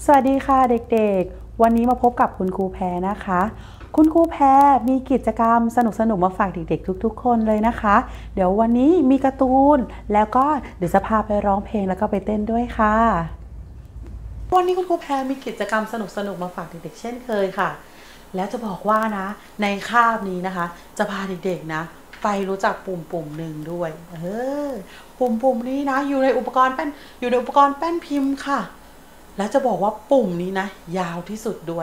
วัสดีค่ะเด็กๆวันนี้มาพบกับคุณครูแพรนะคะคุณครูแพรมีกิจกรรมสนุกๆมาฝากเด็กๆทุกๆคนเลยนะคะเดี๋ยววันนี้มีการ์ตูนแล้วก็เดี๋ยวจะพาไปร้องเพลงแล้วก็ไปเต้นด้วยค่ะวันนี้คุณครูแพรมีกิจกรรมสนุกๆมาฝากเด็กๆเช่นเคยค่ะแล้วจะบอกว่านะในคาบนี้นะคะจะพาเด็กๆนะไปรู้จักปุ่มหนึ่งด้วยปุ่มนี้นะอยู่ในอุปกรณ์แป้นพิมพ์ค่ะแล้วจะบอกว่าปุ่มนี้นะยาวที่สุดด้วย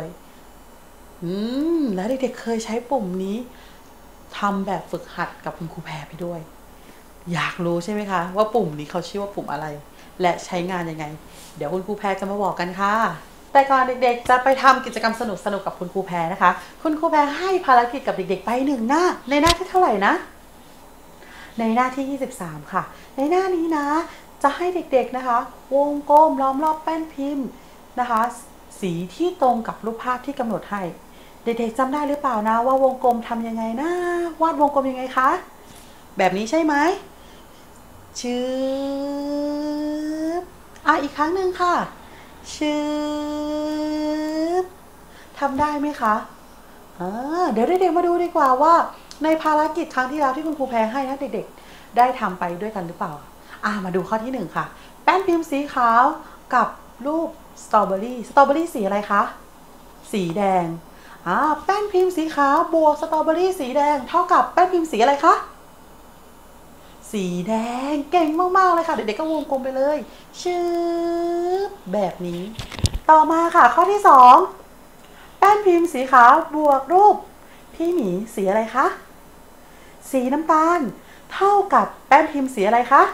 แล้วเด็กๆเคยใช้ปุ่มนี้ทำแบบฝึกหัดกับคุณครูแพรไปด้วยอยากรู้ใช่ไหมคะว่าปุ่มนี้เขาชื่อว่าปุ่มอะไรและใช้งานยังไงเดี๋ยวคุณครูแพรจะมาบอกกันค่ะแต่ก่อนเด็กๆจะไปทำกิจกรรมสนุกกับคุณครูแพรนะคะคุณครูแพรให้ภารกิจกับเด็กๆไป1 หน้าในหน้าที่เท่าไหร่นะในหน้าที่23ค่ะในหน้านี้นะจะให้เด็กๆนะคะวงกลมล้อมรอบแป้นพิมพ์นะคะสีที่ตรงกับรูปภาพที่กำหนดให้เด็กๆจำได้หรือเปล่านะว่าวงกลมทำยังไงนะวาดวงกลมยังไงคะแบบนี้ใช่ไหมชืบอีกครั้งหนึ่งค่ะชืบทำได้ไหมคะเดี๋ยวเด็กๆมาดูดีกว่าว่าในภารกิจครั้งที่แล้วที่คุณครูแพรให้นะเด็กๆได้ทำไปด้วยกันหรือเปล่ามาดูข้อที่1ค่ะแป้นพิมพ์สีขาวกับรูปสตรอเบอรี่สีอะไรคะสีแดงแป้นพิมพ์สีขาวบวกสตรอเบอรี่สีแดงเท่ากับแป้นพิมพ์สีอะไรคะสีแดงเก่งมากๆเลยค่ะเด็กๆก็วงกลมไปเลยชืบแบบนี้ต่อมาค่ะข้อที่2แป้นพิมพ์สีขาวบวกรูปพี่หมีสีอะไรคะสีน้ำตาลเท่ากับแป้นพิมพ์สีอะไรคะ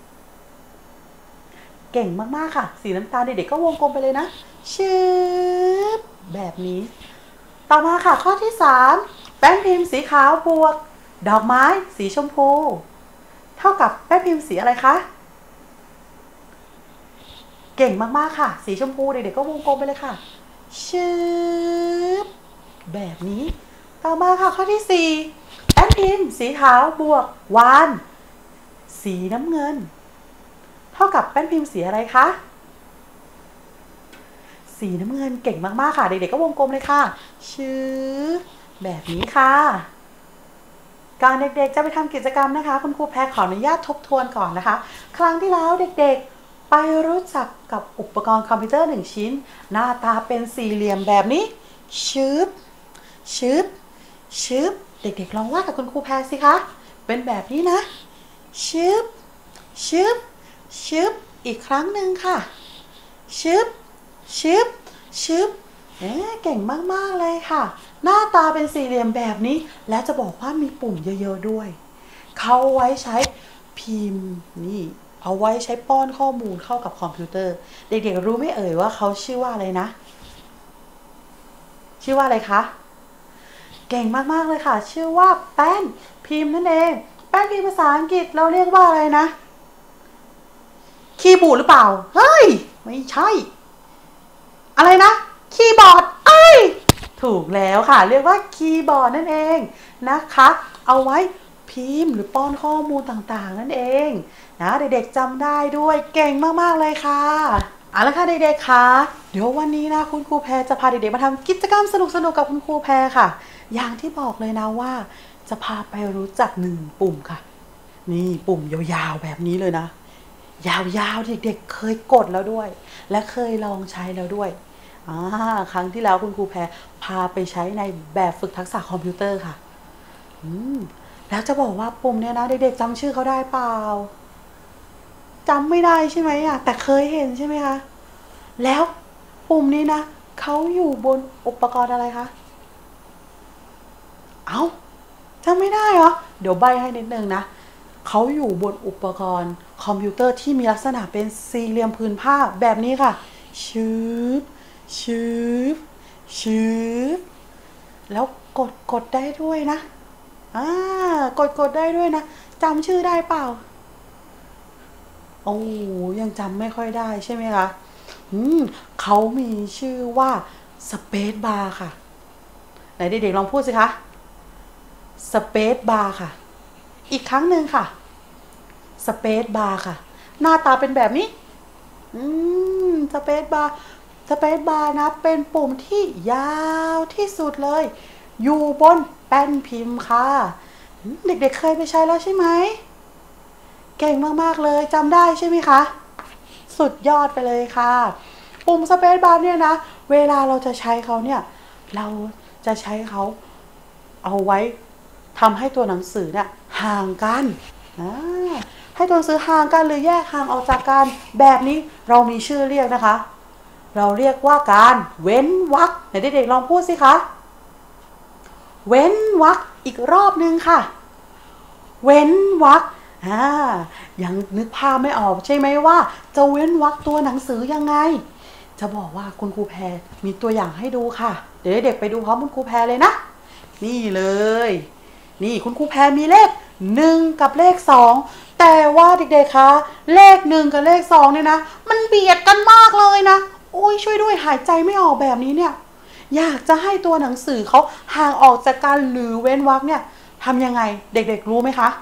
เก่งมากๆค่ะสีน้ำตาลเด็กๆก็วงกลมไปเลยนะชืบแบบนี้ต่อมาค่ะข้อที่3แป้นพิมพ์สีขาวบวกดอกไม้สีชมพูเท่ากับแป้นพิมพ์สีอะไรคะเก่งมากๆค่ะสีชมพูเด็กๆก็วงกลมไปเลยค่ะชืบแบบนี้ต่อมาค่ะข้อที่4แป้นพิมพ์สีขาวบวกวานสีน้ำเงินเท่ากับแป้นพิมพ์สีอะไรคะสีน้ำเงินเก่งมากๆค่ะเด็กๆก็วงกลมเลยค่ะชืบแบบนี้ค่ะก่อนเด็กๆจะไปทำกิจกรรมนะคะคุณครูแพรขออนุญาตทบทวนก่อนนะคะครั้งที่แล้วเด็กๆไปรู้จักกับอุปกรณ์คอมพิวเตอร์1 ชิ้นหน้าตาเป็นสี่เหลี่ยมแบบนี้ชืบเด็กๆลองวาดกับคุณครูแพรสิคะเป็นแบบนี้นะชืบอีกครั้งหนึ่งค่ะชืบเก่งมากๆเลยค่ะหน้าตาเป็นสี่เหลี่ยมแบบนี้และจะบอกว่ามีปุ่มเยอะๆด้วยเขาไว้ใช้พิมพ์นี่เอาไว้ใช้ป้อนข้อมูลเข้ากับคอมพิวเตอร์เด็กๆรู้ไหมเอ่ยว่าเขาชื่อว่าอะไรนะชื่อว่าอะไรคะเก่งมากๆเลยค่ะชื่อว่าแป้นพิมพ์นั่นเองแป้นพิมพ์ภาษาอังกฤษเราเรียกว่าอะไรนะคีย์บอร์ดหรือเปล่าเฮ้ยไม่ใช่อะไรนะคีย์บอร์ดถูกแล้วค่ะเรียกว่าคีย์บอร์ดนั่นเองนะคะเอาไว้พิมพ์หรือป้อนข้อมูลต่างๆนั่นเองนะเด็กๆจำได้ด้วยเก่งมากๆเลยค่ะเอาละค่ะเด็กๆค่ะเดี๋ยววันนี้นะคุณครูแพรจะพาเด็กๆมาทำกิจกรรมสนุกๆกับคุณครูแพรค่ะอย่างที่บอกเลยนะว่าจะพาไปรู้จัก1 ปุ่มค่ะนี่ปุ่มยาวๆแบบนี้เลยนะยาวๆเด็กๆเคยกดแล้วด้วยและเคยลองใช้แล้วด้วยครั้งที่แล้วคุณครูแพรพาไปใช้ในแบบฝึกทักษะคอมพิวเตอร์ค่ะแล้วจะบอกว่าปุ่มเนี้ยนะเด็กๆจำชื่อเขาได้เปล่าจำไม่ได้ใช่ไหมแต่เคยเห็นใช่ไหมคะแล้วปุ่มนี้นะเขาอยู่บนอุปกรณ์อะไรคะจำไม่ได้เหรอเดี๋ยวใบให้นิดนึงนะเขาอยู่บนอุปกรณ์คอมพิวเตอร์ที่มีลักษณะเป็นสี่เหลี่ยมผืนผ้าแบบนี้ค่ะชืบแล้วกดได้ด้วยนะกดได้ด้วยนะจำชื่อได้เปล่ายังจำไม่ค่อยได้ใช่ไหมคะเขามีชื่อว่าสเปซบาร์ค่ะไหนเด็กๆลองพูดสิคะสเปซบาร์ค่ะอีกครั้งหนึ่งค่ะสเปซบาร์ค่ะหน้าตาเป็นแบบนี้สเปซบาร์ Space Bar นะเป็นปุ่มที่ยาวที่สุดเลยอยู่บนแป้นพิมพ์ค่ะเด็กๆเคยไปใช้แล้วใช่ไหมเก่งมากๆเลยจำได้ใช่ไหมคะสุดยอดไปเลยค่ะปุ่ม Space Bar เนี่ยนะเวลาเราจะใช้เขาเนี่ยเราจะใช้เขาเอาไว้ทำให้ตัวหนังสือเนี่ยห่างกันให้ตัวหนังสือห่างกันหรือแยกห่างออกจากกันแบบนี้เรามีชื่อเรียกนะคะเราเรียกว่าการเว้นวรรคไหนเด็กๆลองพูดสิคะเว้นวรรคอีกรอบนึงค่ะเว้นวรรคยังนึกภาพไม่ออกใช่ไหมว่าจะเว้นวรรคตัวหนังสือยังไงจะบอกว่าคุณครูแพรมีตัวอย่างให้ดูค่ะเดี๋ยวเด็กไปดูพร้อมคุณครูแพรเลยนะนี่เลยนี่คุณครูแพรมีเลข1กับเลข2แต่ว่าเด็กๆคะเลข1กับเลข2เนี่ยนะมันเบียดกันมากเลยนะโอ้ยช่วยด้วยหายใจไม่ออกแบบนี้เนี่ยอยากจะให้ตัวหนังสือเขาห่างออกจากกันหรือเว้นวรรคเนี่ยทำยังไงเด็กๆรู้ไหมคะ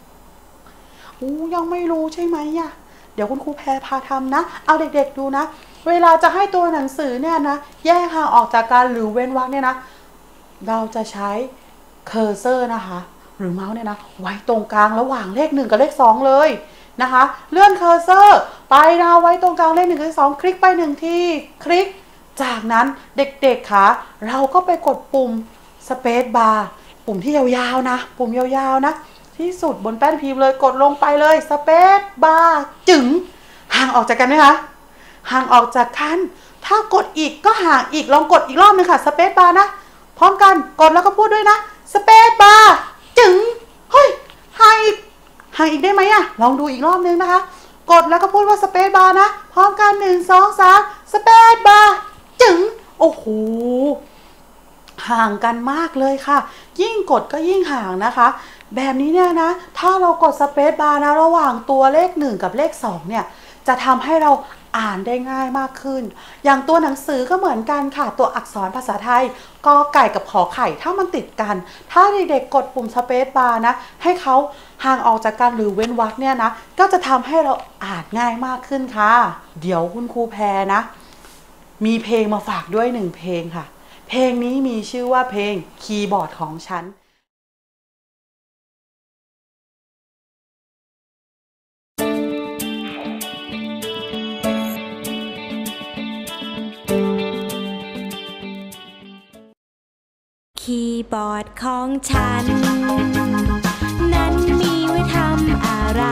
ยังไม่รู้ใช่ไหมเดี๋ยวคุณครูแพรพาทำนะเอาเด็กๆดูนะเวลาจะให้ตัวหนังสือเนี่ยนะแยกห่างออกจากกันหรือเว้นวรรคเนี่ยนะเราจะใช้เคอร์เซอร์นะคะหรือเมาส์เนี่ยนะไว้ตรงกลางระหว่างเลข1กับเลข2เลยนะคะเลื่อนเคอร์เซอร์ไปนะไว้ตรงกลางเลข1กับเลข2คลิกไป1ทีคลิกจากนั้นเด็กๆค่ะเราก็ไปกดปุ่ม Space Bar ปุ่มที่ยาวๆนะปุ่มยาวๆนะที่สุดบนแป้นพิมพ์เลยกดลงไปเลย Space Bar จึ๋งห่างออกจากกันไหมคะห่างออกจากกันถ้ากดอีกก็ห่างอีกลองกดอีกรอบนึงค่ะ Space Bar นะพร้อมกันกดแล้วก็พูดด้วยนะ Space Bar จึ๋งเฮ้ยห่างอีกได้ไหมลองดูอีกรอบนึงนะคะกดแล้วก็พูดว่า Space Bar นะพร้อมกัน1 2 3 Space Bar จึ๋งโอ้โหห่างกันมากเลยค่ะยิ่งกดก็ยิ่งห่างนะคะแบบนี้เนี่ยนะถ้าเรากด Space Bar นะระหว่างตัวเลข1กับเลข2เนี่ยจะทำให้เราอ่านได้ง่ายมากขึ้นอย่างตัวหนังสือก็เหมือนกันค่ะตัวอักษรภาษาไทยกอไก่กับขอไข่ถ้ามันติดกันถ้าเด็กๆกดปุ่ม Space Bar นะให้เขาห่างออกจากกันหรือเว้นวรรคเนี่ยนะก็จะทำให้เราอ่านง่ายมากขึ้นค่ะเดี๋ยวคุณครูแพรนะมีเพลงมาฝากด้วย1เพลงค่ะเพลงนี้มีชื่อว่าเพลงคีย์บอร์ดของฉันคีย์บอร์ดของฉันนั้นมีไว้ทำอะไร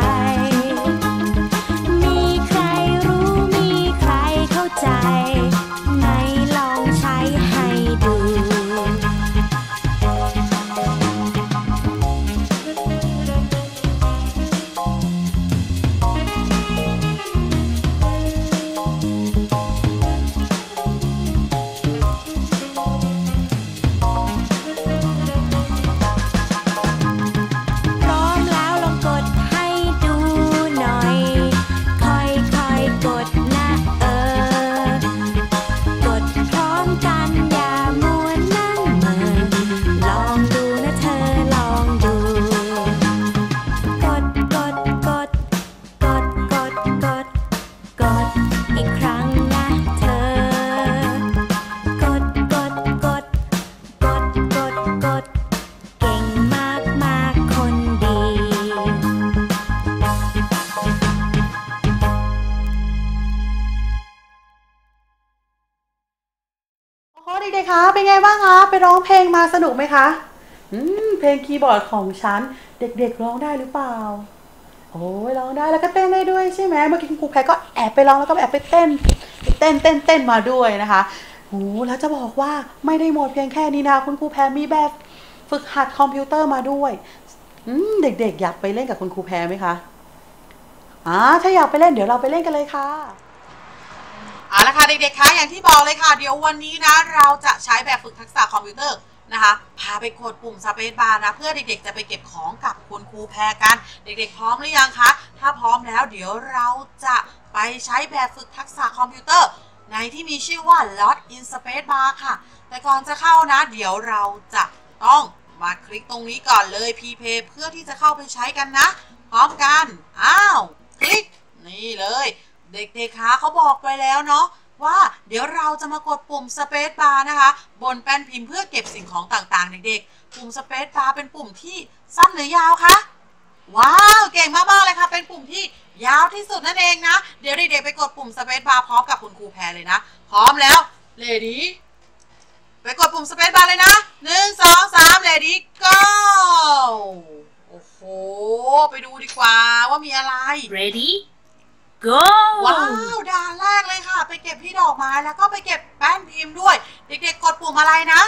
มีใครรู้มีใครเข้าใจไหนลองใช้ให้ดูเด็กๆคะเป็นไงบ้างคะไปร้องเพลงมาสนุกไหมคะเพลงคีย์บอร์ดของฉันเด็กๆร้องได้หรือเปล่าโอ้ยร้องได้แล้วก็เต้นได้ด้วยใช่ไหมเมื่อกี้คุณครูแพรก็แอบไปร้องแล้วก็แอบไปเต้นมาด้วยนะคะโอ้แล้วจะบอกว่าไม่ได้หมดเพียงแค่นี้นะคุณครูแพรมีแบบฝึกหัดคอมพิวเตอร์มาด้วยเด็กๆอยากไปเล่นกับคุณครูแพรไหมคะถ้าอยากไปเล่นเดี๋ยวเราไปเล่นกันเลยค่ะเอาละค่ะเด็กๆคะอย่างที่บอกเลยค่ะเดี๋ยววันนี้นะเราจะใช้แบบฝึกทักษะคอมพิวเตอร์นะคะพาไปกดปุ่ม Space Bar นะเพื่อเด็กๆจะไปเก็บของกับคุณครูแพรกันเด็กๆพร้อมหรือยังคะถ้าพร้อมแล้วเดี๋ยวเราจะไปใช้แบบฝึกทักษะคอมพิวเตอร์ในที่มีชื่อว่า Lot in Space Bar ค่ะแต่ก่อนจะเข้านะเดี๋ยวเราจะต้องมาคลิกตรงนี้ก่อนเลย P-Play เพื่อที่จะเข้าไปใช้กันนะพร้อมกันคลิกนี่เลยเด็กๆคะเขาบอกไปแล้วเนาะว่าเดี๋ยวเราจะมากดปุ่ม Space Bar นะคะบนแป้นพิมพ์เพื่อเก็บสิ่งของต่างๆเด็กๆปุ่ม Space Bar เป็นปุ่มที่สั้นหรือยาวคะว้าวเก่งมากๆเลยค่ะเป็นปุ่มที่ยาวที่สุดนั่นเองนะเดี๋ยวเด็กๆไปกดปุ่ม Space Bar พร้อมกับคุณครูแพรเลยนะพร้อมแล้ว Ready ไปกดปุ่ม Space Bar เลยนะ1 2 3 Ready Go โอ้โหไปดูดีกว่าว่ามีอะไร Ready Go ว้าวด่านแรกเลยค่ะไปเก็บที่ดอกไม้แล้วก็ไปเก็บแป้นพิมพ์ด้วยเด็กๆกดปุ่มอะไรนะ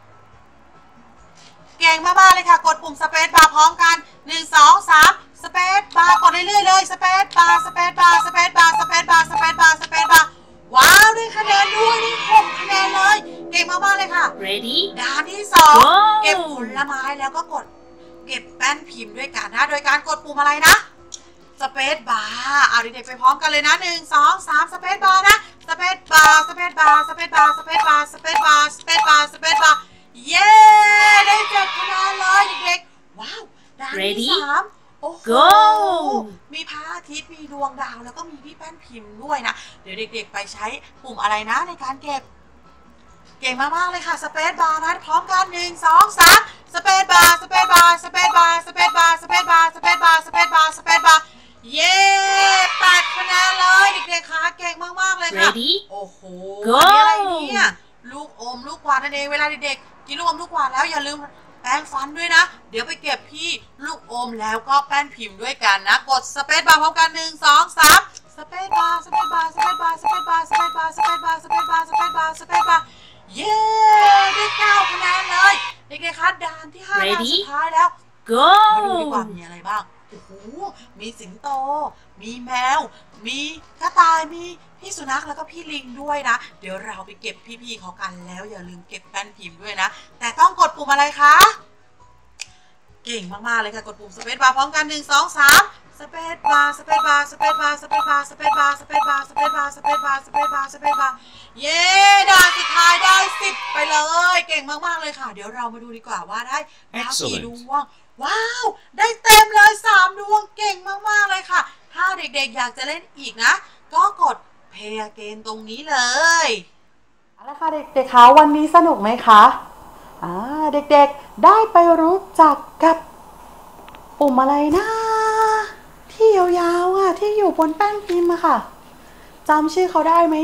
เก่งมากๆเลยค่ะกดปุ่ม Space Bar พร้อมกัน1 2 3 Space Bar กดเรื่อยๆเลย Space Bar Space Bar Space Bar Space Bar Space Bar Space Bar ว้าวได้คะแนนด้วยนี่6คะแนนเลยเก่งมากๆเลยค่ะ Ready ด่านที่2เก็บผลไม้แล้วก็กดเก็บแป้นพิมพ์ด้วยกันนะโดยการกดปุ่มอะไรนะSpace Bar เอาเด็กๆไปพร้อมกันเลยนะ1 2 3 Space Bar นะ Space Bar Space Bar Space Bar Space Bar Space Bar Space Bar Space Bar เย้ได้7คะแนนเลยเด็กๆว้าวด่านที่3โอ้โหมีพระอาทิตย์มีดวงดาวแล้วก็มีพี่แป้นพิมพ์ด้วยนะเดี๋ยวเด็กๆไปใช้ปุ่มอะไรนะในการเก็บเก่งมากๆเลยค่ะ Space Bar นะพร้อมกัน1 2 3 Space Bar Space Bar Space Bar Space Bar Space Bar Space Bar Space Bar Space Bar เย้8คะแนนเลยเด็กๆค่ะเก่งมากๆเลยค่ะ Ready โอ้โห Go อันนี้อะไรเนี่ยลูกอมลูกกวาดนั่นเองเวลาเด็กๆกินลูกอมลูกกวาดแล้วอย่าลืมแปรงฟันด้วยนะเดี๋ยวไปเก็บพี่ลูกอมแล้วก็แป้นพิมพ์ด้วยกันนะกด Space Bar พร้อมกัน1 2 3 Space Bar Space Bar Space Bar Space Bar Space Bar Space Bar Space Bar Space Bar Space Bar เย้ได้9คะแนนเลยเด็กๆคะด่านที่5ด่านสุดท้ายแล้ว Go มาดูดีกว่ามีอะไรบ้างโอ้โหมีสิงโตมีแมวมีกระต่ายมีพี่สุนัขแล้วก็พี่ลิงด้วยนะเดี๋ยวเราไปเก็บพี่ๆเขากันแล้วอย่าลืมเก็บแป้นพิมพ์ด้วยนะแต่ต้องกดปุ่มอะไรคะเก่งมากๆเลยค่ะกดปุ่ม Space Bar พร้อมกัน1 2 3 Space Bar Space Bar Space Bar Space Bar Space Bar Space Bar Space Bar Space Bar Space Bar Space Bar เย้ด่านสุดท้ายได้10ไปเลยเก่งมากๆเลยค่ะเดี๋ยวเรามาดูดีกว่าว่าได้ดาวกี่ดวงว้าวได้เต็มเลย3ดวงเก่งมากๆเลยค่ะถ้าเด็กๆอยากจะเล่นอีกนะก็กด Play Again ตรงนี้เลยเอาละค่ะเด็กๆคะวันนี้สนุกไหมคะเด็กๆได้ไปรู้จักกับปุ่มอะไรนะที่ยาวๆที่อยู่บนแป้นพิมพ์ค่ะจำชื่อเขาได้ไหม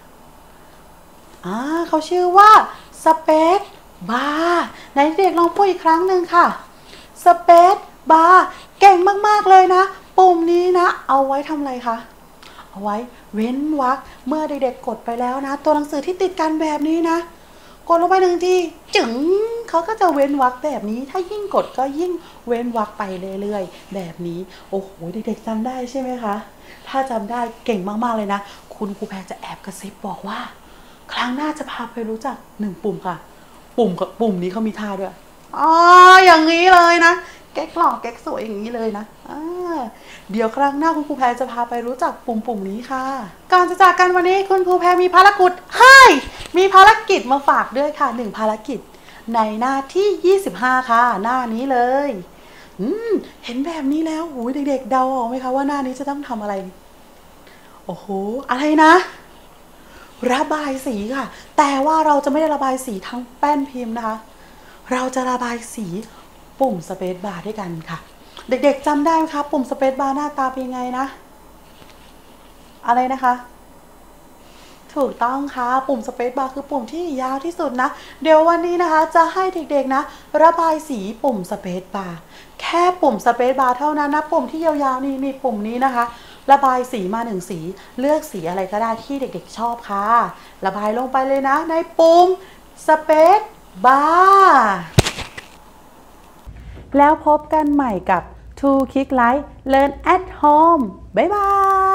เขาชื่อว่า Space Bar ไหนเด็กลองพูดอีกครั้งหนึ่งค่ะ Space Bar เก่งมากๆเลยนะปุ่มนี้นะเอาไว้ทำอะไรคะเอาไว้เว้นวรรคเมื่อเด็กๆกดไปแล้วนะตัวหนังสือที่ติดกันแบบนี้นะกดลงไป1 ทีจึ๋งเขาก็จะเว้นวรรคแบบนี้ถ้ายิ่งกดก็ยิ่งเว้นวรรคไปเรื่อยๆแบบนี้โอ้โหเด็กๆจำได้ใช่ไหมคะถ้าจำได้เก่งมากๆเลยนะคุณครูแพรจะแอบกระซิบบอกว่าครั้งหน้าจะพาไปรู้จัก1ปุ่มค่ะปุ่มนี้เขามีท่าด้วยอย่างนี้เลยนะแก๊กหล่อแก๊กสวยอย่างนี้เลยนะเดี๋ยวครั้งหน้าคุณครูแพรจะพาไปรู้จักปุ่มนี้ค่ะก่อนจะจากกันวันนี้คุณครูแพรมีภารกิจมาฝากด้วยค่ะ1ภารกิจในหน้าที่25ค่ะหน้านี้เลยเห็นแบบนี้แล้วโอ้ยเด็กๆเดาออกไหมคะว่าหน้านี้จะต้องทำอะไรโอ้โหอะไรนะระบายสีค่ะแต่ว่าเราจะไม่ได้ระบายสีทั้งแป้นพิมพ์นะคะเราจะระบายสีปุ่ม Space Bar ด้วยกันค่ะเด็กๆจำได้ไหมคะปุ่ม Space Bar หน้าตาเป็นยังไงนะอะไรนะคะถูกต้องค่ะปุ่ม Space Bar คือปุ่มที่ยาวที่สุดนะเดี๋ยววันนี้นะคะจะให้เด็กๆนะระบายสีปุ่ม Space Bar แค่ปุ่ม Space Bar เท่านั้นนะปุ่มที่ยาวๆนี่ปุ่มนี้นะคะระบายสีมา1สีเลือกสีอะไรก็ได้ที่เด็กๆชอบค่ะระบายลงไปเลยนะในปุ่ม Space Bar แล้วพบกันใหม่กับ 2 Click Like Learn at Home บ๊ายบาย